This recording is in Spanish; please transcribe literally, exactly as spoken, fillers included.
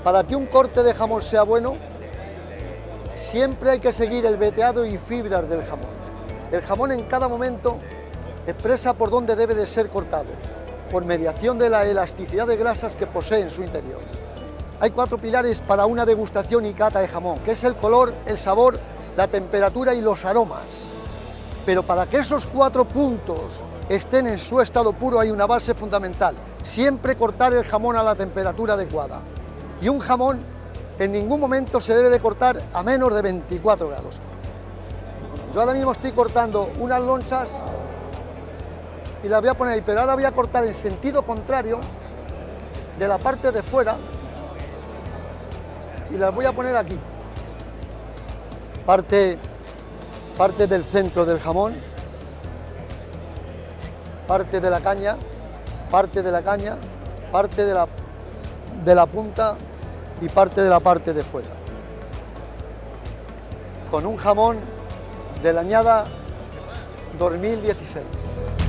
Para que un corte de jamón sea bueno, siempre hay que seguir el veteado y fibras del jamón. El jamón en cada momento expresa por dónde debe de ser cortado, por mediación de la elasticidad de grasas que posee en su interior. Hay cuatro pilares para una degustación y cata de jamón, que es el color, el sabor, la temperatura y los aromas. Pero para que esos cuatro puntos estén en su estado puro hay una base fundamental, siempre cortar el jamón a la temperatura adecuada. Y un jamón en ningún momento se debe de cortar a menos de veinticuatro grados. Yo ahora mismo estoy cortando unas lonchas y las voy a poner ahí, pero ahora voy a cortar en sentido contrario de la parte de fuera y las voy a poner aquí. Parte, parte del centro del jamón, parte de la caña, parte de la caña, parte de la, de la punta y parte de la parte de fuera. Con un jamón de la añada dos mil dieciséis.